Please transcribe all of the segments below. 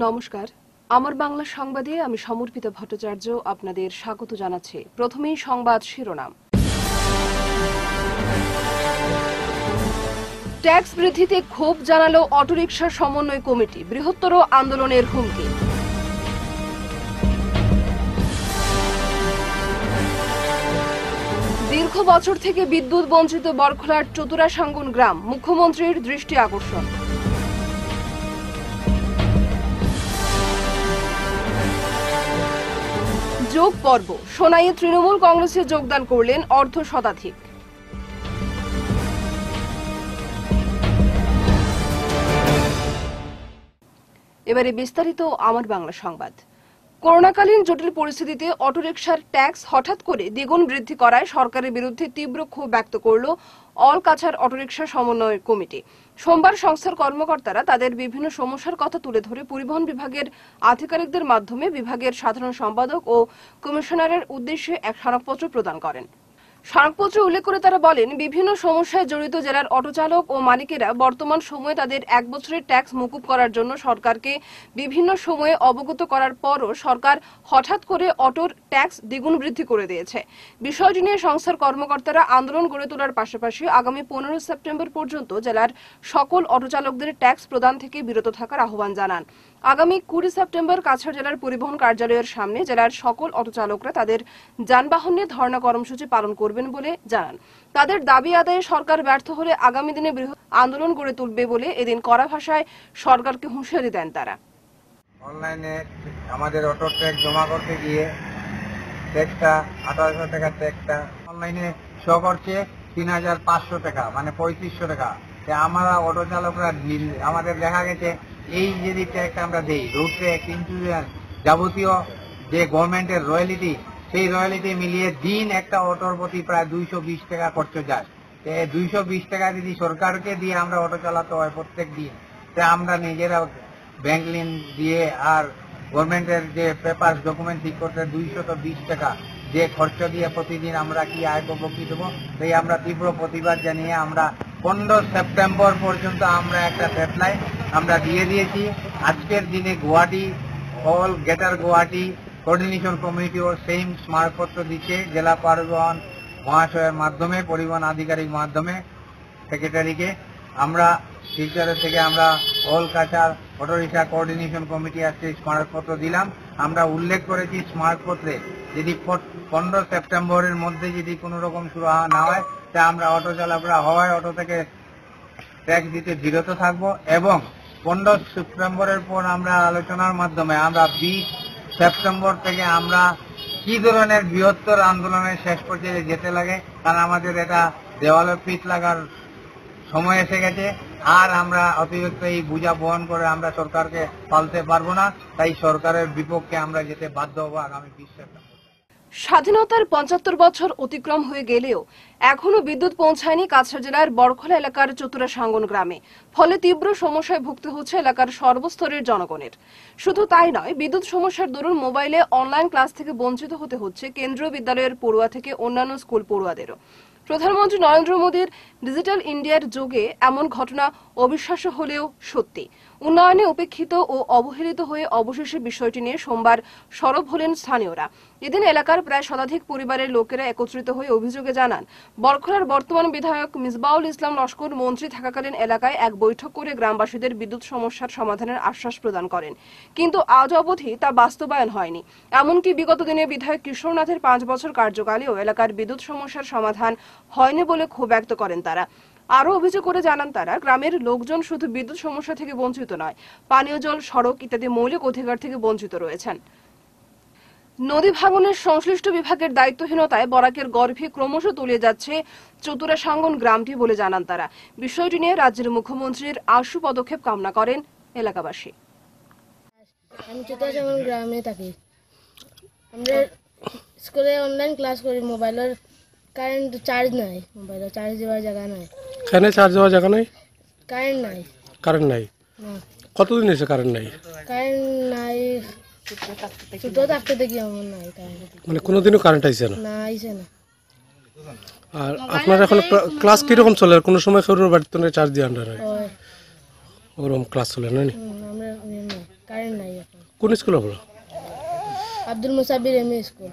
নমস্কার, আমার বাংলা সংবাদে আমি সমর্পিতা ভট্টাচার্য আপনাদের স্বাগত জানাচ্ছি। প্রথমেই সংবাদ শিরোনাম। ট্যাক্স বৃদ্ধিতে ক্ষোভ জানালো অটোরিকশা সমন্বয় কমিটি, বৃহত্তর আন্দোলনের হুমকি। দীর্ঘ বছর থেকে বিদ্যুৎ বঞ্চিত বরখলার চতুরাসাঙ্গন গ্রাম, মুখ্যমন্ত্রীর দৃষ্টি আকর্ষণ। যোগ পর্ব, সোনাইয়ে তৃণমূল কংগ্রেসে যোগদান করলেন অর্ধ শতাধিক। এবারে বিস্তারিত আমার বাংলা সংবাদ। করোনাকালীন জটিল পরিস্থিতিতে অটোরিকশার ট্যাক্স হঠাৎ করে দ্বিগুণ বৃদ্ধি করায় সরকারের বিরুদ্ধে তীব্র ক্ষোভ ব্যক্ত করল অল কাছাড় অটোরিকশা সমন্বয় কমিটি। সোমবার সংস্থার কর্মকর্তারা তাদের বিভিন্ন সমস্যার কথা তুলে ধরে পরিবহন বিভাগের আধিকারিকদের মাধ্যমে বিভাগের সাধারণ সম্পাদক ও কমিশনারের উদ্দেশ্যে এক স্মারকপত্র প্রদান করেন। স্মারকপত্রে উল্লেখ করে তারা বলেন, বিভিন্ন সমস্যায় জড়িত জেলার অটোচালক ও মালিকেরা বর্তমান সময়ে তাদের 1 বছরের ট্যাক্স মকুব করার জন্য সরকারকে বিভিন্ন সময়ে অবগত করার পরও সরকার হঠাৎ করে অটোর ট্যাক্স দ্বিগুণ বৃদ্ধি করে দিয়েছে। বিষয়টি নিয়ে সংস্থার কর্মকর্তারা আন্দোলন গড়ে তোলার পাশাপাশি আগামী 15 সেপ্টেম্বর পর্যন্ত জেলার সকল অটোচালকদের ট্যাক্স প্রদান থেকে বিরত থাকার আহ্বান জানান। আগামী 20 সেপ্টেম্বর কাছাড় জেলার পরিবহন কার্যালয়ের সামনে জেলার সকল অটোচালকরা তাদের যানবাহন নিয়ে ধর্ণা কর্মসূচি পালন করবেন বলে জানান। তাদের দাবি আদায়ে সরকার ব্যর্থ হলে আগামী দিনে বৃহৎ আন্দোলন গড়ে তুলবে বলে এদিন কড়া ভাষায় সরকারকে হুঁশিয়ারি দেন তারা। অনলাইনে আমাদের অটো ট্যাক্স জমা করতে গিয়ে ট্যাক্সটা 1800 টাকা, ট্যাক্সটা অনলাইনে শো করছে 3500 টাকা, মানে 3500 টাকা। আমরা অটো চালকরা আমাদের দেখা গেছে এই যদি ট্যাক্স আমরা দেই, রুট ট্যাক্স, ইন্স্যুরেন্স, যাবতীয় যে গভর্নমেন্টের রয়্যালিটি, সেই রয়্যালিটি মিলিয়ে দিন একটা অটোর প্রতি প্রায় 220 টাকা খরচ যায়। 220 টাকা যদি সরকারকে দিয়ে আমরা অটো চালাতে হয় প্রত্যেক দিন, আমরা নিজেরা ব্যাংক লোন দিয়ে আর গভর্নমেন্টের যে পেপার ডকুমেন্ট ঠিক করতে 220 টাকা যে খরচ দিয়ে প্রতিদিন আমরা কি আয় করবো, কি দেবো, তাই আমরা তীব্র প্রতিবাদ জানিয়ে আমরা 15 সেপ্টেম্বর পর্যন্ত আমরা একটা ডেডলাইন আমরা দিয়ে দিয়েছি। আজকের দিনে Guwahati, all greater Guwahati coordination কমিটিও সেম স্মারকপত্র দিচ্ছে জেলা পরিবহন মহাশয়ের মাধ্যমে, পরিবহন আধিকারিক মাধ্যমে সেক্রেটারিকে। আমরা শিলচরের থেকে আমরা all Cachar autorickshaw coordination committee আজকে স্মারকপত্র দিলাম। আমরা উল্লেখ করেছি স্মারকপত্রে যদি 15 সেপ্টেম্বরের মধ্যে যদি কোনো রকম শুরু না হয়, তা আমরা অটো চালকরা হওয়ায় অটো থেকে ট্যাক্স দিতে বিরত থাকবো এবং 15 সেপ্টেম্বরের পর আমরা আলোচনার মাধ্যমে আমরা 20 সেপ্টেম্বর থেকে আমরা কি ধরনের বৃহত্তর আন্দোলনের শেষ পর্যায়ে যেতে লাগে, কারণ আমাদের এটা দেওয়ালে পিঠ লাগার সময় এসে গেছে। আর আমরা অতিরিক্ত এই বোঝা বহন করে আমরা সরকারকে পালতে পারবো না, তাই সরকারের বিপক্ষে আমরা যেতে বাধ্য হবো আগামী 20 সেপ্টেম্বর। স্বাধীনতার 75 বছর অতিক্রম হয়ে গেলেও এখনো বিদ্যুৎ পৌঁছায়নি কাছাড় জেলার বরখলা এলাকার চতুরাসাঙ্গন গ্রামে। ফলে তীব্র সমস্যায় ভুগতে হচ্ছে এলাকার সর্বস্তরের জনগণের। শুধু তাই নয়, বিদ্যুৎ সমস্যার দরুন মোবাইলে অনলাইন ক্লাস থেকে বঞ্চিত হতে হচ্ছে কেন্দ্রীয় বিদ্যালয়ের পড়ুয়া থেকে অন্যান্য স্কুল পড়ুয়াদেরও। প্রধানমন্ত্রী নরেন্দ্র মোদীর ডিজিটাল ইন্ডিয়ার যুগে এমন ঘটনা অবিশ্বাস্য হলেও সত্যি। উন্নয়নে উপেক্ষিত ও অবহেলিত হয়ে অবশেষে বিষয়টি নিয়ে সোমবার সরব হলেন স্থানীয়রা। এদিন এলাকার প্রায় শতাধিক পরিবারের লোকেরা একত্রিত হয়ে অভিযোগে জানান, বরখলার বর্তমান বিধায়ক মিসবাউল ইসলাম লস্কর মন্ত্রী থাকাকালীন এলাকায় এক বৈঠক করে গ্রামবাসীদের বিদ্যুৎ সমস্যার সমাধানের আশ্বাস প্রদান করেন, কিন্তু আজ অবধি তা বাস্তবায়ন হয়নি। এমনকি বিগত দিনে বিধায়ক কিশোরনাথের 5 বছর কার্যকালেও এলাকার বিদ্যুৎ সমস্যার সমাধান হয়নি বলে ক্ষোভ ব্যক্ত করেন তারা। আরো অভিযোগ করে জানান তারা, গ্রামের লোকজন শুধু বিদ্যুৎ সমস্যা থেকে বঞ্চিত নয়, পানীয় জল, সড়ক ইত্যাদি মৌলিক অধিকার থেকে বঞ্চিত রয়েছেন। নদী ভাঙনের সংশ্লিষ্ট বিভাগের দায়িত্বহীনতায় বরাকের গর্ভে ক্রমশ তলিয়ে যাচ্ছে চতুরাসাঙ্গন গ্রামটি বলে জানান তারা। বিষয়টি নিয়ে রাজ্যের মুখ্যমন্ত্রীর আশু পদক্ষেপ কামনা করেন এলাকাবাসী। আমি চতুরাসাঙ্গন গ্রামে থাকি। আমরা স্কুলে অনলাইন ক্লাস করি, মোবাইলের কারেন্ট চার্জ নাই, মোবাইলে চার্জ দেওয়ার জায়গা নাই। কেন চার্জ দেওয়ার জায়গা নাই? কারেন্ট নাই। কারেন্ট নাই? কতদিন এসে কারেন্ট নাই? কারেন্ট নাই ছোট থাকতে দেখি আমার নাই কারেন্ট। মানে কোনোদিনও কারেন্ট আইছে না? না, আইছে না। আর আপনার এখন ক্লাস কিরকম চলে? কোনো সময় কারোর বাড়িতে চার্জ দিয়ে আনতে হয়, ওরকম ক্লাস চলে না? আমরা কারেন্ট নাই এখন। কোন স্কুলে পড়ো? Abdul মুসাবির MA school.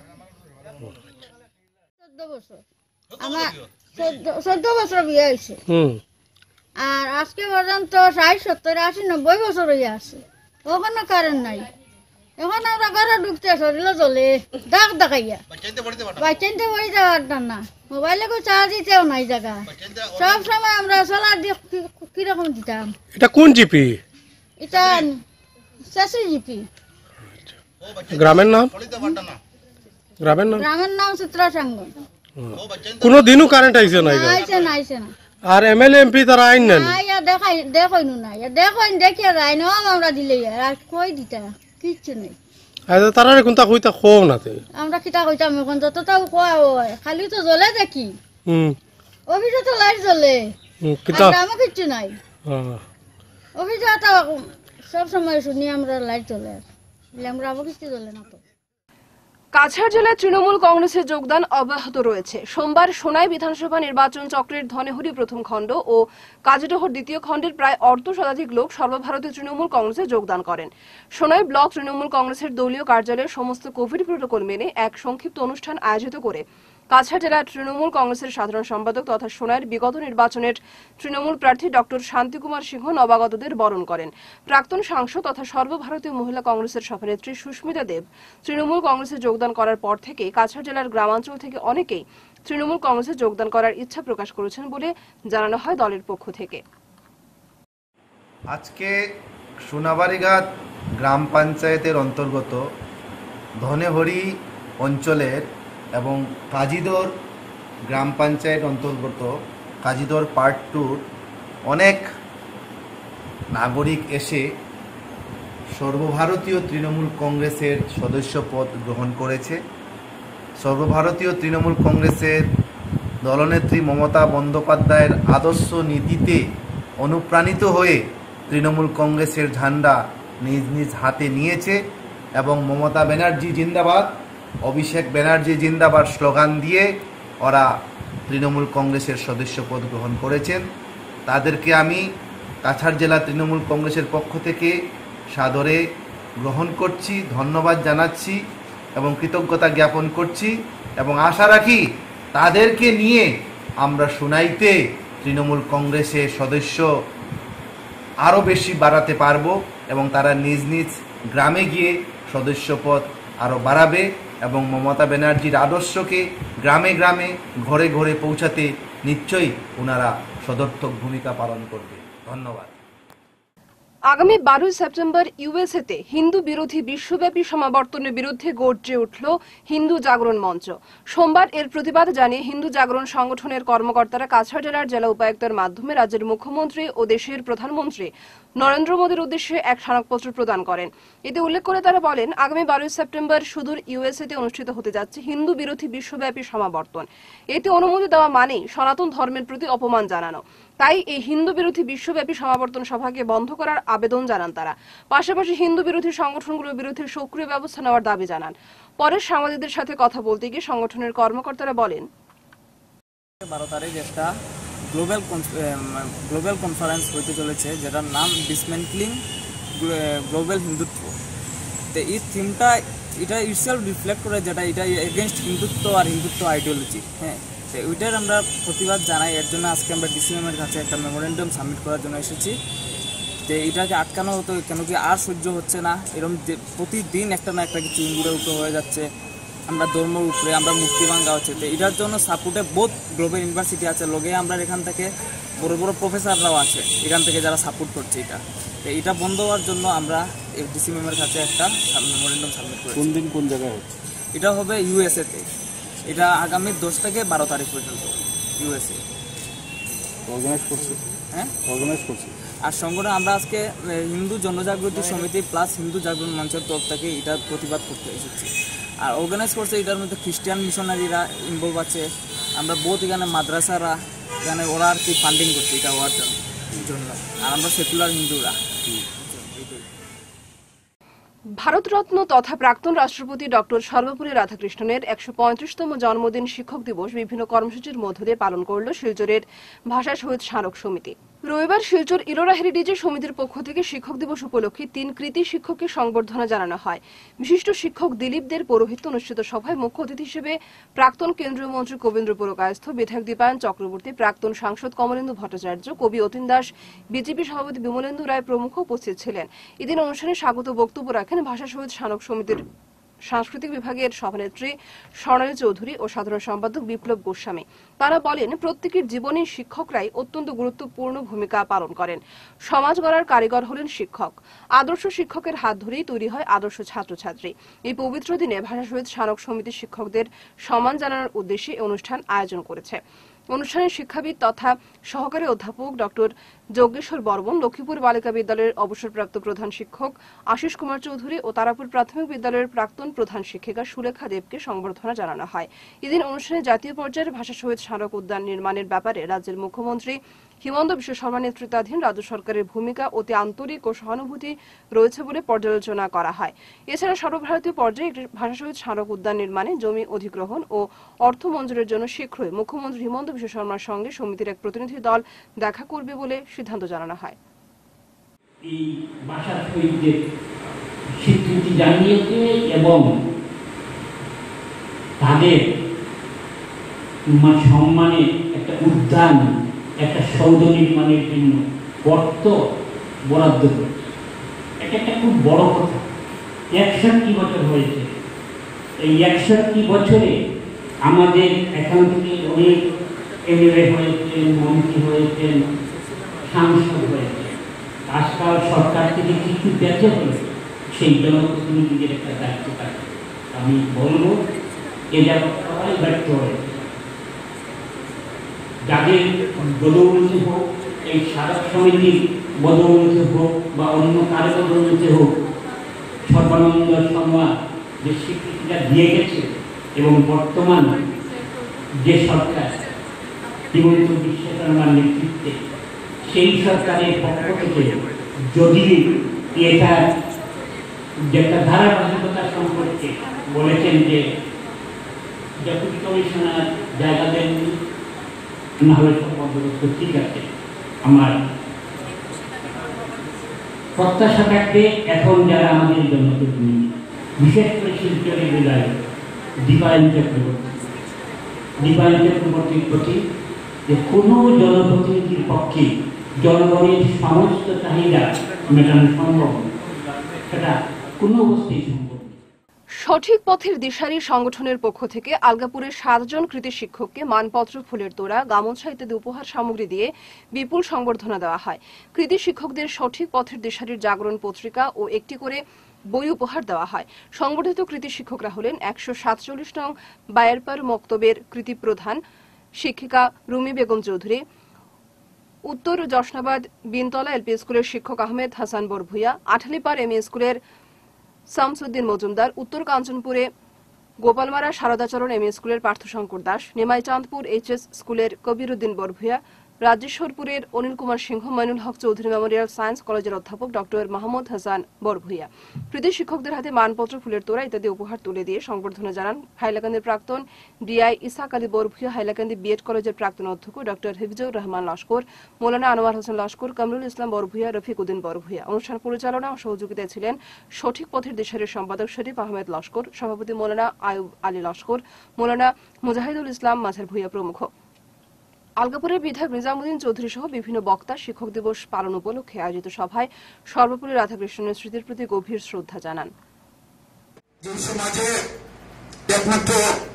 14 বছর আমার 14 বছর বিয়ে হয়েছে। আর আজকে পর্যন্ত 60, 70, 80, 90 বছর হয়ে আছে, ওখানে কারেন্ট নাই। এখন আমরা ঘরে ঢুকতে শরীরে চলে দাগ দেখাইয়া বাচ্চাইতে পড়ে যাওয়ার না, মোবাইলে চার্জ দিতেও নাই জায়গা। সব সময় আমরা সোলার দিয়ে কিরকম দিতাম। এটা কোন জিপি? এটা শেষে জিপি। গ্রামের নাম? গ্রামের নাম? গ্রামের নাম চিত্রসাঙ্গন। কোনো দিনও কারেন্ট আইছে না? আইছে না, আইছে না। আর এমএলএ এমপি তারা আইন না? দেখইনু না, দেখইন দেখিয়া যায় না আমরা দিলে আর কই দিতা কিচ্ছু নেই। আচ্ছা, তারা কোনটা কইতা খো নাতে আমরা কিটা কইতাম এখন যতটাও কোয়া হয় খালি তো জ্বলে দেখি। অফিসে তো লাইট জ্বলে, কিটা গ্রামে কিচ্ছু নাই। অফিসে তো সব সময় শুনি আমরা লাইট জ্বলে, আমরা আবার কিছু জ্বলে না। তো কাছাড় জেলায় তৃণমূল কংগ্রেসের যোগদান অব্যাহত রয়েছে। সোমবার সোনাই বিধানসভা নির্বাচন চক্রের ধনেহরি প্রথম খণ্ড ও কাজীডোহর দ্বিতীয় খণ্ডের প্রায় অর্ধশতাধিক লোক সর্বভারতীয় তৃণমূল কংগ্রেসে যোগদান করেন। সোনাই ব্লক তৃণমূল কংগ্রেসের দলীয় কার্যালয়ে সমস্ত কোভিড প্রটোকল মেনে এক সংক্ষিপ্ত অনুষ্ঠান আয়োজিত করে কাছাড় জেলার তৃণমূল কংগ্রেসের সাধারণ সম্পাদক তথা সোনাইয়ের বিগত নির্বাচনের তৃণমূল প্রার্থী ডক্টর শান্তিকুমার সিংহ নবাগতদের বরণ করেন। প্রাক্তন সাংসদ তথা সর্বভারতীয় মহিলা কংগ্রেসের সভানেত্রী সুস্মিতা দেব তৃণমূল কংগ্রেসে যোগদান করার পর থেকে কাছাড় জেলার গ্রামাঞ্চল থেকে অনেকেই তৃণমূল কংগ্রেসে যোগদান করার ইচ্ছা প্রকাশ করেছেন বলে জানানো হয় দলের পক্ষ থেকে। আজকে সোনাবাড়িঘাট গ্রাম পঞ্চায়েতের অন্তর্গত ধনেহরি অঞ্চলের এবং কাজীদর গ্রাম পঞ্চায়েত অন্তর্গত কাজীদর পার্ট 2 অনেক নাগরিক এসে সর্বভারতীয় তৃণমূল কংগ্রেসের সদস্য পদ গ্রহণ করেছে। সর্বভারতীয় তৃণমূল কংগ্রেসের দলনেত্রী মমতা বন্দ্যোপাধ্যায়ের আদর্শ নীতিতে অনুপ্রাণিত হয়ে তৃণমূল কংগ্রেসের ঝান্ডা নিজ নিজ হাতে নিয়েছে এবং মমতা ব্যানার্জি জিন্দাবাদ, অভিষেক ব্যানার্জি জিন্দাবাদ স্লোগান দিয়ে ওরা তৃণমূল কংগ্রেসের সদস্য পদ গ্রহণ করেছেন। তাদেরকে আমি কাছাড় জেলা তৃণমূল কংগ্রেসের পক্ষ থেকে সাদরে গ্রহণ করছি, ধন্যবাদ জানাচ্ছি এবং কৃতজ্ঞতা জ্ঞাপন করছি এবং আশা রাখি তাদেরকে নিয়ে আমরা সোনাইতে তৃণমূল কংগ্রেসের সদস্য আরও বেশি বাড়াতে পারবো এবং তারা নিজ নিজ গ্রামে গিয়ে সদস্যপদ আরও বাড়াবে এবং মমতা ব্যানার্জির আদর্শকে গ্রামে গ্রামে ঘরে ঘরে পৌঁছাতে নিশ্চয়ই ওনারা সদর্থক ভূমিকা পালন করবে। ধন্যবাদ। আগামী 12 সেপ্টেম্বর ইউএসএতে হিন্দু বিরোধী বিশ্বব্যাপী সমাবর্তনের বিরুদ্ধে গর্জে উঠল হিন্দু জাগরণ মঞ্চ। সোমবার এর প্রতিবাদ জানিয়ে হিন্দু জাগরণ সংগঠনের কর্মকর্তারা কাছাড় জেলার জেলা উপায়ুক্তের মাধ্যমে রাজ্যের মুখ্যমন্ত্রী ও দেশের প্রধানমন্ত্রী নরেন্দ্র মোদীর উদ্দেশ্যে এক স্মারকপত্র প্রদান করেন। এতে উল্লেখ করে তারা বলেন, আগামী 12 সেপ্টেম্বর সুদূর ইউএসএতে অনুষ্ঠিত হতে যাচ্ছে হিন্দু বিরোধী বিশ্বব্যাপী সমাবর্তন। এতে অনুমতি দেওয়া মানেই সনাতন ধর্মের প্রতি অপমান জানানো। তাই এই হিন্দু বিরোধী বিশ্বব্যাপী সমাবর্তন সভাকে বন্ধ করার আবেদন জানান তারা। পাশাপাশি হিন্দু বিরোধী সংগঠনগুলোর বিরুদ্ধে সক্রিয় ব্যবস্থা নেওয়ার দাবি জানান। পরে সাংবাদিকদের সাথে কথা বলতে গিয়ে সংগঠনের কর্মকর্তারা বলেন, 12 তারিখ একটা গ্লোবাল কনফারেন্স হইতে চলেছে, যেটার নাম ডিসমেন্টলিং গ্লোবাল হিন্দুত্ব। তো এই থিমটা এটা ইটসেলফ রিফ্লেক্ট করে, যেটা এটা এগেনস্ট হিন্দুত্ব আর হিন্দুত্ব আইডিওলজি। হ্যাঁ, তো ওইটার আমরা প্রতিবাদ জানাই। এর জন্য আজকে আমরা ডিসিএমের কাছে একটা মেমোরেন্ডাম সাবমিট করার জন্য এসেছি। তো এটাকে আটকানো হতো, কেন কি আর সহ্য হচ্ছে না। এরকম প্রতিদিন একটা না একটা কিছু হিন্দুদের উপরে হয়ে যাচ্ছে, আমরা ধর্মের উপরে, আমরা মুক্তি ভাঙ্গা হচ্ছে। তো এটার জন্য সাপোর্টে বহুত গ্লোবাল ইউনিভার্সিটি আছে, লগে আমরা এখান থেকে বড় বড় প্রফেসররাও আছে এখান থেকে যারা সাপোর্ট করছে এটা। তো এটা বন্ধ হওয়ার জন্য আমরা ডিসিএমের কাছে একটা মেমোরেন্ডাম সাবমিট করেছি। কোন দিন কোন জায়গায় হচ্ছে? এটা হবে ইউএসএতে। এটা আগামী 10 থেকে 12 তারিখ পর্যন্ত ইউএসএ অর্গানাইজ করছে। হ্যাঁ, অর্গানাইজ করছে। আর সংগঠন আমরা আজকে হিন্দু জনজাগৃতি সমিতি প্লাস হিন্দু জাগরণ মঞ্চের তরফ থেকে এটা প্রতিবাদ করতে এসেছি। আর অর্গানাইজ করছে এটার মধ্যে খ্রিস্টান মিশনারিরা ইনভলভ আছে। আমরা বহুত এখানে মাদ্রাসারা এখানে ওরা আর কি ফান্ডিং করছে এটা হওয়ার জন্য। আর আমরা সেকুলার হিন্দুরা। ভারতরত্ন তথা প্রাক্তন রাষ্ট্রপতি ডক্টর সর্বপল্লী রাধাকৃষ্ণনের 135তম জন্মদিন শিক্ষক দিবস বিভিন্ন কর্মসূচির মধ্য দিয়ে পালন করল শিলচরের ভাষা শহীদ স্মারক সমিতি। রবিবার শিলচর ইলোরা হেরিটেজ সমিতির পক্ষ থেকে শিক্ষক দিবস উপলক্ষে 3 কৃতি শিক্ষককে সংবর্ধনা জানানো হয়। বিশিষ্ট শিক্ষক দিলীপ দের পৌরোহিত্যে অনুষ্ঠিত সভায় মুখ্য অতিথি হিসেবে প্রাক্তন কেন্দ্রীয় মন্ত্রী কবীন্দ্র পুরকায়স্থ, বিধায়ক দীপায়ন চক্রবর্তী, প্রাক্তন সাংসদ কমলেন্দু ভট্টাচার্য, কবি অতীন দাস, বিজেপি সভাপতি বিমলেন্দু রায় প্রমুখ উপস্থিত ছিলেন। এদিন অনুষ্ঠানে স্বাগত বক্তব্য রাখেন ভাষা শহীদ শানক সমিতির সাংস্কৃতিক বিভাগের সভানেত্রী স্বর্ণালী চৌধুরী ও সাধারণ সম্পাদক বিপ্লব গোস্বামী। তারা বলেন, প্রত্যেকের জীবনে শিক্ষকরাই অত্যন্ত গুরুত্বপূর্ণ ভূমিকা পালন করেন। সমাজ গড়ার কারিগর হলেন শিক্ষক। আদর্শ শিক্ষকের হাত ধরেই তৈরি হয় আদর্শ ছাত্রছাত্রী। এই পবিত্র দিনে ভাষা শহীদ শানক সমিতির শিক্ষকদের সম্মান জানানোর উদ্দেশ্যে এই অনুষ্ঠান আয়োজন করেছে। অনুষ্ঠানে শিক্ষাবিদ তথা সহকারী অধ্যাপক ডক্টর যজ্ঞেশ্বর বর্মন, লক্ষ্মীপুর বালিকা বিদ্যালয়ের অবসরপ্রাপ্ত প্রধান শিক্ষক আশিস কুমার চৌধুরী ও তারাপুর প্রাথমিক বিদ্যালয়ের প্রাক্তন প্রধান শিক্ষিকা সুলেখা দেবকে সংবর্ধনা জানানো হয়। এদিন অনুষ্ঠানে জাতীয় পর্যায়ের ভাষা শহীদ স্মারক উদ্যান নির্মাণের ব্যাপারে রাজ্যের মুখ্যমন্ত্রী হিমন্ত বিশ্ব শর্মা নেতৃত্বাধীন রাজ্য সরকারের ভূমিকা অতি আন্তরিক ও সহানুভূতি রয়েছে বলে পর্যালোচনা করা হয়। এছাড়া সর্বভারতীয় পর্যায়ে একটি ভাষা শহীদ স্মারক উদ্যান নির্মাণে জমি অধিগ্রহণ ও অর্থ মঞ্জুরের জন্য শীঘ্রই মুখ্যমন্ত্রী হিমন্ত বিশ্ব শর্মার সঙ্গে সমিতির এক প্রতিনিধি দল দেখা করবে বলে সিদ্ধান্ত জানানো হয়। এই ভাষা শহীদদের স্বীকৃতি জানিয়েছে এবং তাদের সম্মানে একটা উদ্যান, একটা সৌধ নির্মাণের জন্য অর্থ বরাদ্দ করেছে। এটা একটা খুব বড় কথা। 61 বছর হয়েছে। এই 61 বছরে আমাদের এখান থেকে অনেক এমএলএ হয়েছেন, মন্ত্রী হয়েছেন, সাংসদ হয়েছে। আজকাল সরকার থেকে কিছু বেঁচে হলে সেই জনপ্রতিনিধিদের একটা দায়িত্ব থাকে। আমি বলবো এটা সবাই ব্যর্থ হয়েছে। যাদের বদৌলতি হোক, এই স্মারক সমিতির বদৌলতি হোক বা অন্য কারো বদৌলতি হোক, সর্বানন্দ শর্মা যে স্বীকৃতিটা দিয়ে গেছে এবং বর্তমান যে সরকার হিমন্ত বিশ্ব শর্মার নেতৃত্বে, সেই সরকারের পক্ষ থেকে যদি এটা যে একটা ধারাবাহিকতা সম্পর্কে বলেছেন যে ডেপুটি কমিশনার জায়গা দেন না হলে বন্দোবস্ত ঠিক আছে, আমার প্রত্যাশা থাকবে এখন যারা আমাদের জনপ্রতিনিধি, বিশেষ করে শিলচরের বিধায়ক দীপায়ন চক্রবর্তীর প্রতি যে কোনো জনপ্রতিনিধির পক্ষে জনগণের সমস্ত চাহিদা মেটানো সম্ভব, সেটা কোনো অবস্থায় সম্ভব। সঠিক পথের দিশারি সংগঠনের পক্ষ থেকে আলগাপুরের 7 জন কৃতি শিক্ষককে মানপত্র, ফুলের তোড়া, গামছা ইত্যাদি উপহার সামগ্রী দিয়ে বিপুল সংবর্ধনা দেওয়া হয়। কৃতি শিক্ষকদের সঠিক পথের দিশারির জাগরণ পত্রিকা ও একটি করে বই উপহার দেওয়া হয়। সংবর্ধিত কৃতি শিক্ষকরা হলেন 147 নং বায়ারপার মক্তবের কৃতি প্রধান শিক্ষিকা রুমি বেগম চৌধুরী, উত্তর জশনাবাদ বিনতলা এলপি স্কুলের শিক্ষক আহমেদ হাসান বরভুইয়া, আঠালিপাড় এমএ স্কুলের শামসুদ্দিন মজুমদার, উত্তর কাঞ্চনপুরে গোপালমারা শারদাচরণ এমএ স্কুলের পার্থশঙ্কর দাস, নিমাইচাঁদপুর এইচএস স্কুলের কবির উদ্দিন বরভুইয়া, রাজেশ্বরপুরের অনিল কুমার সিংহ, মইনুল হক চৌধুরী মেমোরিয়াল সায়েন্স কলেজের অধ্যাপক ডক্টর মাহমুদ হাসান বরভুইয়া। কৃতি শিক্ষকদের হাতে মানপত্র, ফুলের তোড়া ইত্যাদি উপহার তুলে দিয়ে সংবর্ধনা জানান হাইলাকান্দির প্রাক্তন ডিআই ইসাক আলী বরভুইয়া, হাইলাকান্দি বিএড কলেজের প্রাক্তন অধ্যক্ষ ডক্টর হিফজুর রহমান লস্কর, মৌলানা আনোয়ার হোসেন লস্কর, কামরুল ইসলাম বরভুইয়া, রফিক উদ্দিন বরভুইয়া। অনুষ্ঠান পরিচালনা ও সহযোগিতায় ছিলেন সঠিক পথের দিশারির সম্পাদক শরীফ আহমেদ লস্কর, সভাপতি মৌলানা আয়ুব আলী লস্কর, মৌলানা মুজাহিদুল ইসলাম মাঝার ভুইয়া প্রমুখ। আলগাপুরের বিধায়ক নিজামুদ্দিন চৌধুরী সহ বিভিন্ন বক্তা শিক্ষক দিবস পালন উপলক্ষে আয়োজিত সভায় সর্বপল্লী রাধাকৃষ্ণনের স্মৃতির প্রতি গভীর শ্রদ্ধা জানান। সমাজে একমাত্র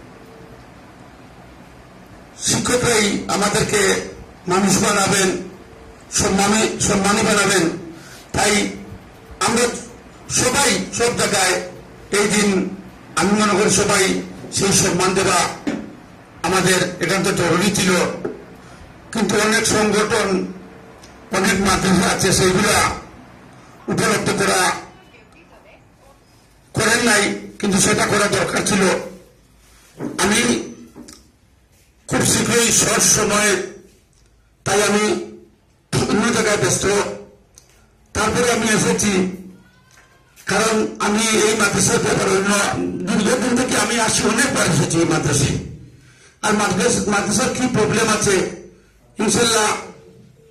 শিক্ষকরাই আমাদেরকে মানুষ বানাবেন, সম্মানী বানাবেন, তাই আমরা সবাই সব জায়গায় এই দিন আমি মনে করি সবাই সেই সম্মান দেওয়া আমাদের একান্ত জরুরি ছিল। কিন্তু অনেক সংগঠন, অনেক মাধ্যম আছে, সেইগুলা উপলব্ধ করেন নাই, কিন্তু সেটা করা দরকার ছিল। আমি খুব শীঘ্রই শর্ট সময়ে, তাই আমি অন্য জায়গায় ব্যস্ত, তারপরে আমি এসেছি, কারণ আমি এই মাদ্রাসার ব্যাপারে দীর্ঘদিন থেকে আমি আসি, অনেকবার এসেছি এই মাদ্রাসায়। আর মাদ্রাসার কি প্রবলেম আছে ইনশাল্লাহ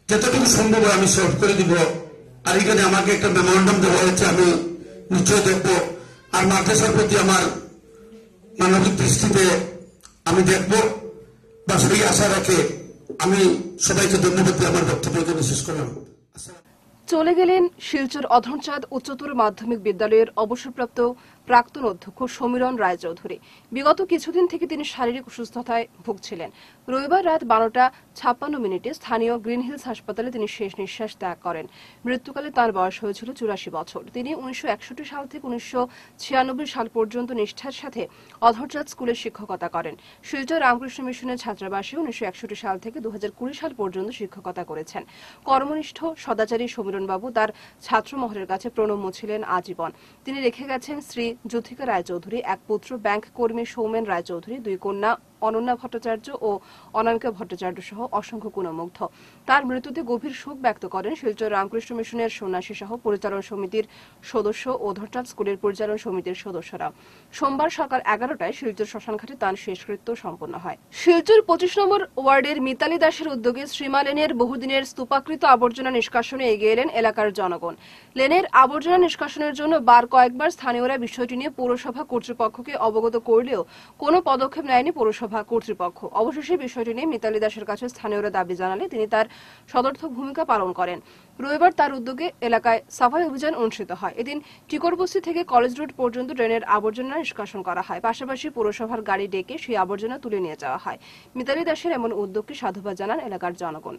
যতটুকু সম্ভব আমি সলভ করে দিব। আর এখানে আমাকে একটা মেমোরেন্ডাম দেওয়া হয়েছে, আমি নিশ্চয় দেখবো। আর মাদ্রাসার প্রতি আমার মানবিক দৃষ্টিতে আমি দেখব বা সেই আশা রাখে আমি সবাইকে ধন্যবাদ দিয়ে আমার বক্তব্য এখানে শেষ করলাম। চলে গেলেন শিলচর অধনচাঁদ উচ্চতর মাধ্যমিক বিদ্যালয়ের অবসরপ্রাপ্ত প্রাক্তন অধ্যক্ষ সমীরণ রায়চৌধুরী। বিগত কিছুদিন থেকে তিনি শারীরিক অসুস্থতায় ভুগছিলেন। রবিবার রাত 12:56 স্থানীয় গ্রিন হিলস হাসপাতালে তিনি শেষ নিঃশ্বাস ত্যাগ করেন। মৃত্যুকালে তার বয়স হয়েছিল 84 বছর। তিনি 1961 সাল থেকে 1996 সাল পর্যন্ত নিষ্ঠার সাথে অধনচাঁদ স্কুলে শিক্ষকতা করেন। শিলচর রামকৃষ্ণ মিশনের ছাত্রাবাসে 1961 সাল থেকে 2020 সাল পর্যন্ত শিক্ষকতা করেছেন। কর্মনিষ্ঠ সদাচারী সমীরণবাবু তার ছাত্রমহলের কাছে প্রণম্য ছিলেন আজীবন। তিনি রেখে গেছেন শ্রী জ্যোতিকা রায়চৌধুরী, এক পুত্র ব্যাংক কর্মী সৌমেন রায়চৌধুরী, 2 কন্যা অনন্যা ভট্টাচার্য ও অনামিকা ভট্টাচার্য সহ অসংখ্য গুণমুগ্ধ। তার মৃত্যুতে গভীর শোক ব্যক্ত করেন শিলচর রামকৃষ্ণ মিশনের সন্ন্যাসী সহ পরিচালন সমিতির সদস্য ও অধনচাঁদ স্কুলের পরিচালন সমিতির সদস্যরা। সোমবার সকাল 11টায় শিলচর শ্মশানঘাটে তার শেষকৃত্য সম্পন্ন হয়। শিলচর 25 নম্বর ওয়ার্ডের মিতালি দাসের উদ্যোগে শ্রীমা লেনের বহুদিনের স্তূপাকৃত আবর্জনা নিষ্কাশনে এগিয়ে এলেন এলাকার জনগণ। লেনের আবর্জনা নিষ্কাশনের জন্য কয়েকবার স্থানীয়রা বিষয়টি নিয়ে পৌরসভা কর্তৃপক্ষকে অবগত করলেও কোনো পদক্ষেপ নেয়নি পৌরসভা কর্তৃপক্ষ। অবশেষে বিষয়টি নিয়ে মিতালি দাসের কাছে স্থানীয়রা দাবি জানালে তিনি তার সদর্থক ভূমিকা পালন করেন। রবিবার তার উদ্যোগে এলাকায় সাফাই অভিযান অনুষ্ঠিত হয়। এদিন টিকরবস্তি থেকে কলেজ রোড পর্যন্ত ড্রেনের আবর্জনা নিষ্কাশন করা হয়। পাশাপাশি পৌরসভার গাড়ি ডেকে সেই আবর্জনা তুলে নিয়ে যাওয়া হয়। মিতালি দাসের এমন উদ্যোগকে সাধুবাদ জানান এলাকার জনগণ।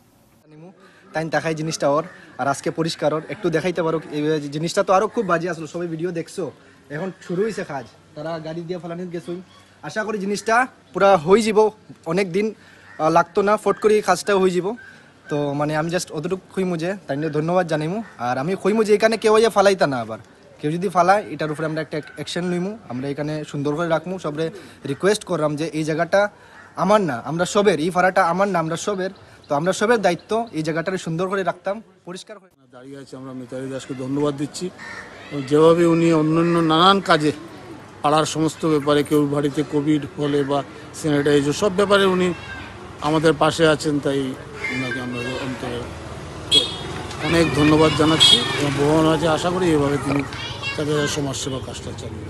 তাই দেখাই জিনিসটা ওর আর আজকে পরিষ্কার ওর একটু দেখাইতে পারো। এই জিনিসটা তো আরো খুব বাজে আসলো, সবাই ভিডিও দেখছো, এখন শুরু হয়েছে কাজ, তারা গাড়ি দিয়ে ফেলানি গেছুই। আশা করি জিনিসটা পুরা হয়ে যাব, অনেক দিন লাগতো না, ফট করে কাজটা হয়ে যাব। তো মানে আমি জাস্ট অতটুকু খুঁইমু যে তাই ধন্যবাদ জানাইমু। আর আমি খুঁইমু যে এখানে কেউ ফালাইতা না, আবার কেউ যদি ফালায় এটার উপরে আমরা একটা অ্যাকশন লইমু, আমরা এখানে সুন্দর করে রাখমু। সবরে রিকোয়েস্ট করলাম যে এই জায়গাটা আমার না, আমরা সবের, এই ফাড়াটা আমার না, আমরা সবের। তো আমরা সবের দায়িত্ব এই জায়গাটা সুন্দর করে রাখতাম, পরিষ্কার করে দাঁড়িয়ে আছে। আমরা মিতালি দাসকে ধন্যবাদ দিচ্ছি, যেভাবে উনি অন্যান্য নানান কাজে পাড়ার সমস্ত ব্যাপারে, কেউ বাড়িতে কোভিড হলে বা স্যানিটাইজার সব ব্যাপারে উনি আমাদের পাশে আছেন। তাই ওনাকে আমরা অন্তরে অনেক ধন্যবাদ জানাচ্ছি এবং ভগবান আছে, আশা করি এভাবে তিনি তাদের সমাজসেবা কাজটা চালিয়ে।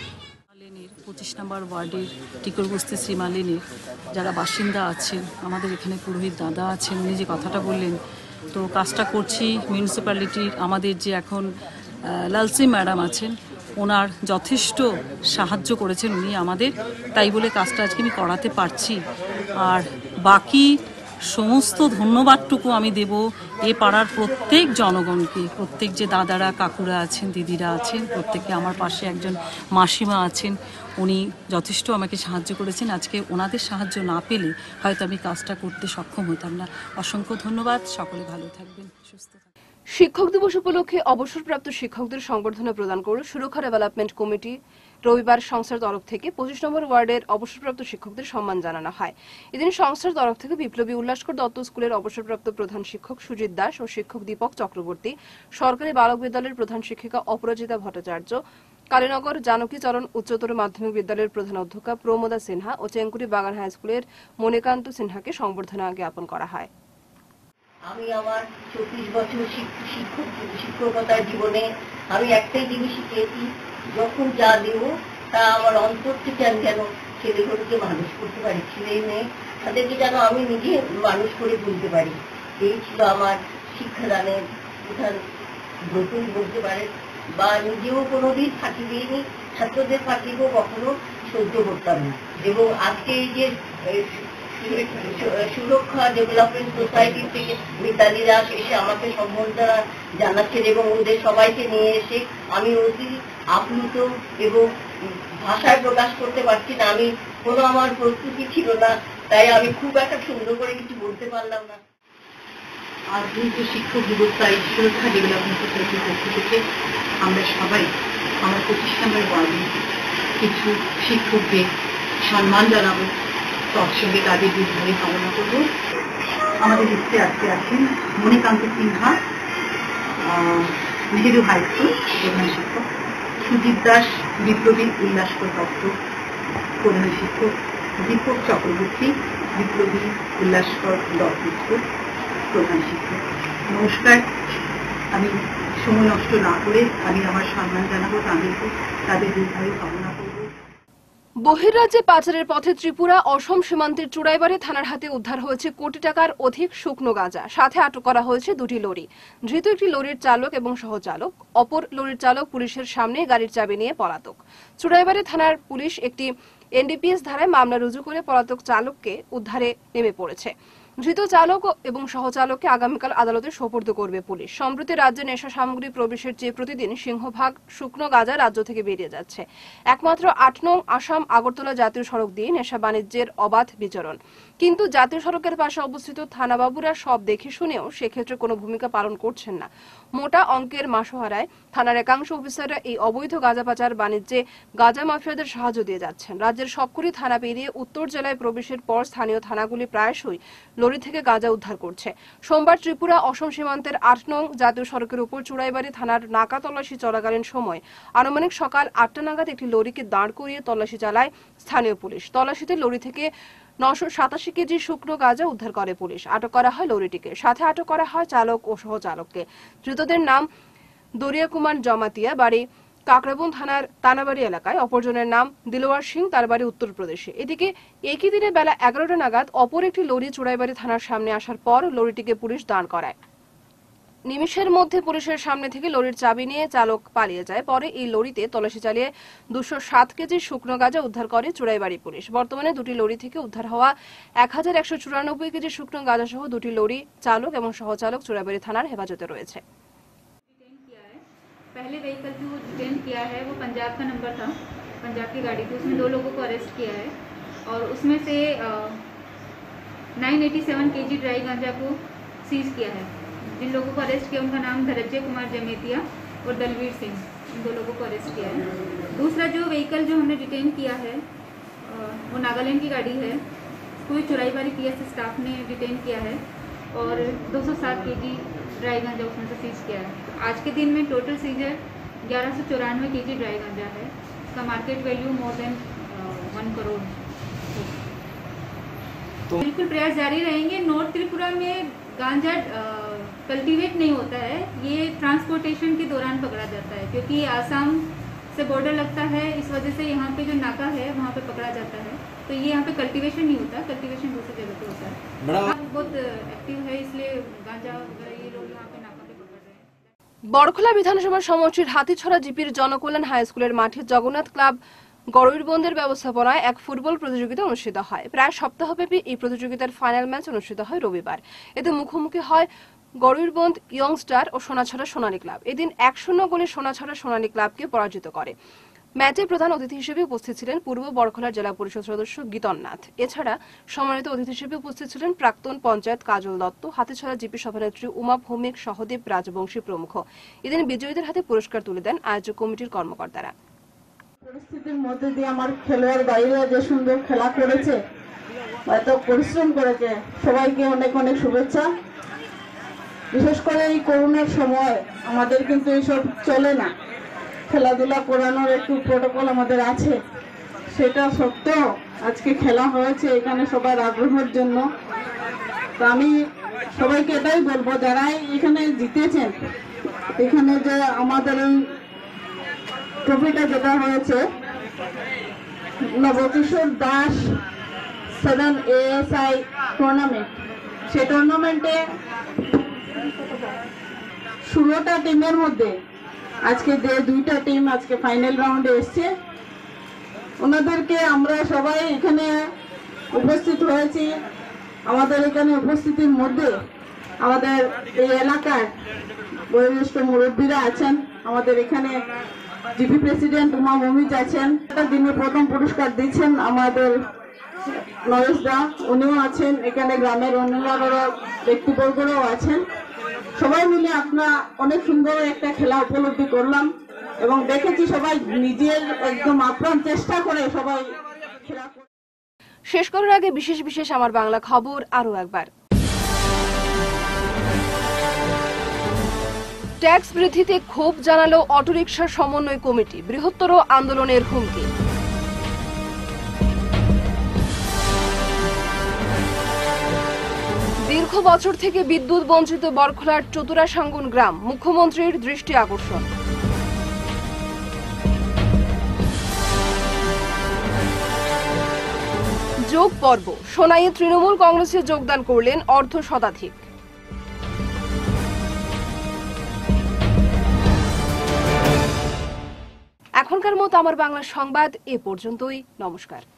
25 নম্বর ওয়ার্ডের টিকরবস্তি শ্রীমালিনীর যারা বাসিন্দা আছেন, আমাদের এখানে পুরোহিত দাদা আছেন, উনি যে কথাটা বললেন, তো কাজটা করছি মিউনিসিপ্যালিটির আমাদের যে এখন লালসি ম্যাডাম আছেন, ওনার যথেষ্ট সাহায্য করেছেন উনি আমাদের, তাই বলে কাজটা আজকে আমি করাতে পারছি। আর বাকি সমস্ত ধন্যবাদটুকু আমি দেব এ পাড়ার প্রত্যেক জনগণকে, প্রত্যেক যে দাদারা কাকুরা আছেন, দিদিরা আছেন, প্রত্যেকে। আমার পাশে একজন মাসিমা আছেন, উনি যথেষ্ট আমাকে সাহায্য করেছেন। আজকে ওনাদের সাহায্য না পেলে হয়তো আমি কাজটা করতে সক্ষম হতাম না। অসংখ্য ধন্যবাদ, সকলে ভালো থাকবেন, সুস্থ থাকবেন। শিক্ষক দিবস উপলক্ষে অবসরপ্রাপ্ত শিক্ষকদের সংবর্ধনা প্রদান করল সুরক্ষা ডেভেলপমেন্ট কমিটি। রবিবার সংস্থার তরফ থেকে 25 নম্বর ওয়ার্ডের অবসরপ্রাপ্ত শিক্ষকদের সম্মান জানানো হয়। এদিন সংস্থার তরফ থেকে বিপ্লবী উল্লাসকর দত্ত স্কুলের অবসরপ্রাপ্ত প্রধান শিক্ষক সুজিত দাস ও শিক্ষক দীপক চক্রবর্তী, সরকারি বালক বিদ্যালয়ের প্রধান শিক্ষিকা অপরাজিতা ভট্টাচার্য, কালীনগর জানকীচরণ উচ্চতর মাধ্যমিক বিদ্যালয়ের প্রধান অধ্যক্ষা প্রমোদা সিনহা ও চেঙ্কুরি বাগান হাই স্কুলের মণিকান্ত সিনহাকে সংবর্ধনা জ্ঞাপন করা হয়। আমি আমার 24 বছর শিক্ষকতার জীবনে আমি একটাই জিনিস শিখেছি, যখন যা দেব তা আমার অন্তর থেকে আমি যেন ছেলেগুলোকে মানুষ করতে পারি, ছেলে মেয়ে তাদেরকে যেন আমি নিজে মানুষ করে তুলতে পারি। এই ছিল আমার শিক্ষাদানের প্রধান ব্রতই বলতে পারে, বা নিজেও কোনোদিন ফাঁকি দিইনি, ছাত্রদের ফাঁকিও কখনো সহ্য করতাম না। এবং আজকে এই যে সুরক্ষা ডেভেলপমেন্ট সোসাইটি থেকে মিতালি দাস এসে আমাকে সম্বর্ধনা জানাচ্ছেন এবং ওদের সবাইকে নিয়ে এসে আমি অতি আপ্লুত এবং ভাষায় প্রকাশ করতে পারছি না। আমি কোনো আমার প্রস্তুতি ছিল না, তাই আমি খুব একটা সুন্দর করে কিছু বলতে পারলাম না। আর যেহেতু শিক্ষক দিবস, তাই সুরক্ষা ডেভেলপমেন্ট সোসাইটির পক্ষ থেকে আমরা সবাই আমার 25 নম্বর ওয়ার্ডে কিছু শিক্ষকদের সম্মান জানাবো, তৎসঙ্গে তাদের দীর্ঘায়ু কামনা করব। আমাদের লিস্টে আজকে আছেন মণিকান্ত সিনহা, নেহেরু হাই স্কুল প্রধান শিক্ষক, সুজিত দাস বিপ্লবী উল্লাসকর দত্ত প্রধান শিক্ষক, দীপক চক্রবর্তী বিপ্লবী উল্লাসকর দত্ত স্কুল প্রধান শিক্ষক। নমস্কার, আমি সময় নষ্ট না করে আমি আমার সম্মান জানাবো তাদেরকে, তাদের দীর্ঘায়ু কামনা করব। বহির্রাজ্যে পাচারের পথে ত্রিপুরা অসম সীমান্তের চুড়াইবাড়ি থানার হাতে উদ্ধার হয়েছে কোটি টাকার অধিক শুকনো গাঁজা। সাথে আটক করা হয়েছে 2টি লরি। ধৃত একটি লরির চালক এবং সহচালক, অপর লরির চালক পুলিশের সামনে গাড়ির চাবি নিয়ে পলাতক। চুড়াইবাড়ি থানার পুলিশ একটি এনডিপিএস ধারায় মামলা রুজু করে পলাতক চালককে উদ্ধারে নেমে পড়েছে। ধৃত চালক এবং সহচালককে আগামীকাল আদালতে সোপর্দ করবে পুলিশ। সম্প্রতি রাজ্যে নেশা সামগ্রী প্রবেশের চেয়ে প্রতিদিন সিংহভাগ শুকনো গাঁজা রাজ্য থেকে বেরিয়ে যাচ্ছে। একমাত্র 8 নং আসাম আগরতলা জাতীয় সড়ক দিয়ে নেশা বাণিজ্যের অবাধ বিচরণ। কিন্তু জাতীয় সড়কের পাশে অবস্থিত থানাবাবুরা সব দেখে শুনেও সেক্ষেত্রে কোনো ভূমিকা পালন করছেন না। মোটা অঙ্কের মাসোহারায় থানার একাংশ অফিসাররা এই অবৈধ গাঁজা পাচার বাণিজ্যে গাঁজা মাফিয়াদের সাহায্য দিয়ে যাচ্ছেন। রাজ্যের সবকটি থানা পেরিয়ে উত্তর জেলায় প্রবেশের পর স্থানীয় থানাগুলি প্রায়শই লরি থেকে গাঁজা উদ্ধার করছে। সোমবার ত্রিপুরা অসম সীমান্তের 8 নং জাতীয় সড়কের উপর চুড়াইবাড়ি থানার নাকা তল্লাশি চলাকালীন সময় আনুমানিক সকাল 8টা নাগাদ একটি লরিকে দাঁড় করিয়ে তল্লাশি চালায় স্থানীয় পুলিশ। তল্লাশিতে লরি থেকে 987 কেজি শুকনো গাঁজা উদ্ধার করে পুলিশ। আটক করা হয় লরিটিকে। সাথে আটক করা হয় চালক ও সহচালককে। ধৃতদের নাম দরিয়া কুমার জমাতিয়া, বাড়ি কাকরাবন থানার তানাবাড়ি এলাকায়। অপরজনের নাম দিলওয়ার সিং, তার বাড়ি উত্তরপ্রদেশে। এদিকে একই দিনে বেলা 11টা নাগাদ অপর একটি লরি চুড়াইবাড়ি থানার সামনে আসার পর লরিটিকে পুলিশ দাঁড় করায়। নিমিষের মধ্যে পুলিশের সামনে থেকে লরির চাবি নিয়ে চালক পালিয়ে যায়। পরে এই লরিতে তল্লাশি চালিয়ে 207 কেজি শুকনো গাঁজা উদ্ধার করে চুড়াইবাড়ি পুলিশ। বর্তমানে 2টি লরি থেকে উদ্ধার হওয়া 1194 কেজি শুকনো গাঁজা সহ 2টি লরি চালক এবং সহচালক চুড়াইবাড়ি থানার হেফাজতে রয়েছে। पहले व्हीकल जो डिटेन किया है वो पंजाब का नंबर था, पंजाब की गाड़ी थी, उसमें 2 लोगों को अरेस्ट किया है और उसमें से 987 केजी ड्राई गांजा को सीज किया है। जिन लोगों को अरेस्ट किया उनका नाम धरज्य कुमार जमेतिया और दलवीर सिंह, इन 2 लोगों को अरेस्ट किया है। दूसरा जो व्हीकल जो हमने डिटेन किया है वो नागालैंड की गाड़ी है, कोई चुराईबाड़ी पीएस स्टाफ ने डिटेन किया है और 207 केजी ड्राई गांजा उसमें से सीज किया है। तो आज के दिन में टोटल सीजर 1194 केजी ड्राई गांजा है। इसका market value more than 1 crore. तो बिल्कुल प्रयास जारी रहेंगे। नॉर्थ त्रिपुरा में गांजा कल्टीवेट नहीं होता है, ये ट्रांसपोर्टेशन के दौरान पकड़ा जाता है, क्योंकि आसाम से बॉर्डर लगता है, इस वजह से यहाँ पे जो नाका है वहाँ पे पकड़ा जाता है। तो ये यहाँ पे कल्टीवेशन नहीं होता, कल्टीवेशन दूसरी जगह पे होता है। बहुत एक्टिव है, इसलिए गांजा वगैरह ये लोग यहाँ पे नाका पे पकड़ रहे हैं। বড়খলা বিধানসভা সমষ্টির হাতিছড়া জিপির জনকল্যাণ হাই স্কুলের মাঠে জগন্নাথ ক্লাব গরুড়বন্দের ব্যবস্থাপনায় এক ফুটবল প্রতিযোগিতা অনুষ্ঠিত হয়। প্রায় সপ্তাহব্যাপী এই প্রতিযোগিতার ফাইনাল ম্যাচ অনুষ্ঠিত হয় রবিবার। এতে মুখোমুখি হয় গরুড়বন্দ ইয়ং স্টার ও সোনাছড়া সোনালী ক্লাব। এদিন 1-0 গোলে সোনাছড়া সোনালী ক্লাবকে পরাজিত করে। ম্যাচে প্রধান অতিথি হিসেবে উপস্থিত ছিলেন পূর্ব বড়খলার জেলা পরিষদ সদস্য গীতন নাথ। এছাড়া সম্মানিত অতিথি হিসেবে উপস্থিত ছিলেন প্রাক্তন পঞ্চায়েত কাজল দত্ত, হাতিছড়া জিপি সভানেত্রী উমা ভৌমিক, সহদেব রাজবংশী প্রমুখ। এদিন বিজয়ীদের হাতে পুরস্কার তুলে দেন আয়োজক কমিটির কর্মকর্তারা। পরিস্থিতির মধ্যে দিয়ে আমার খেলোয়াড় বাইরে যে সুন্দর খেলা করেছে, এত পরিশ্রম করেছে, সবাইকে অনেক অনেক শুভেচ্ছা। বিশেষ করে এই করোনার সময় আমাদের কিন্তু এইসব চলে না, খেলাধুলা করানোর একটু প্রোটোকল আমাদের আছে, সেটা সত্ত্বেও আজকে খেলা হয়েছে এখানে সবার আগ্রহের জন্য। তো আমি সবাইকে এটাই বলবো, যারাই এখানে জিতেছেন, এখানে যে আমাদের এই ট্রফিটা যেটা হয়েছে নবকিশোর দাস 7 ASI টুর্নামেন্ট, সেই টুর্নামেন্টে 16টা টিমের মধ্যে আজকে যে 2টা টিম আজকে ফাইনাল রাউন্ডে এসছে, ওনাদেরকে আমরা সবাই এখানে উপস্থিত হয়েছি। আমাদের এখানে উপস্থিতির মধ্যে আমাদের এই এলাকার বয়োজ্যেষ্ঠ মুরব্বীরা আছেন, আমাদের এখানে জিপি প্রেসিডেন্ট উমা ভৌমিক আছেন, দিনে প্রথম পুরস্কার দিচ্ছেন আমাদের নরেশ দা, উনিও আছেন, এখানে গ্রামের অন্যান্য ব্যক্তিবর্গরাও আছেন। সবাই মিলে আমরা অনেক সুন্দর একটা খেলা উপলব্ধি করলাম এবং দেখেছি সবাই নিজের একদম আপ্রাণ চেষ্টা করে সবাই খেলা। শেষ করার আগে বিশেষ বিশেষ আমার বাংলা খবর আরো একবার। ট্যাক্স বৃদ্ধিতে ক্ষোভ জানালো অটোরিকশা সমন্বয় কমিটি, বৃহত্তর আন্দোলনের হুমকি। দীর্ঘ দীর্ঘ বছর থেকে বিদ্যুৎ বঞ্চিত বরখলার চতুরাসাঙ্গুন গ্রাম, মুখ্যমন্ত্রীর দৃষ্টি আকর্ষণ। যোগ পর্ব, সোনাইয়ে তৃণমূল কংগ্রেসে যোগদান করলেন অর্ধ শতাধিক। এখনকার মতো আমার বাংলা সংবাদ এ পর্যন্তই। নমস্কার।